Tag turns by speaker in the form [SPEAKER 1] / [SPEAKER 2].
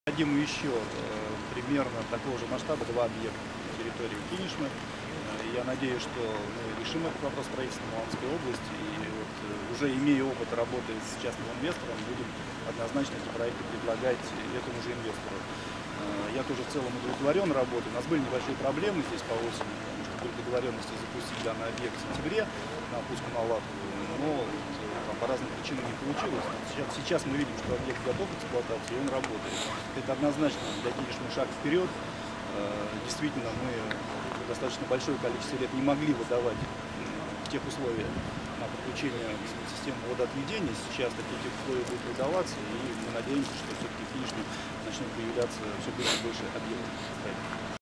[SPEAKER 1] Необходимо еще примерно такого же масштаба 2 объекта на территории Кинешмы. Я надеюсь, что мы решим этот вопрос строительства в Мурманской области. И вот, уже имея опыт работы с частным инвестором, будем однозначно эти проекты предлагать этому же инвестору. Я тоже в целом удовлетворен работой. У нас были небольшие проблемы здесь по осени, потому что были договоренности запустить данный объект в сентябре на Пуско-Малатову, но там по разным причинам не получилось. Сейчас мы видим, что объект готов к эксплуатации, и он работает. Это однозначно для Кинешмы шаг вперед. Действительно, мы достаточно большое количество лет не могли выдавать в тех условиях на подключение к системе водоотведения. Сейчас такие условия будут выдаваться, и мы надеемся, что все-таки в Кинешме начнут появляться все больше и больше объектов.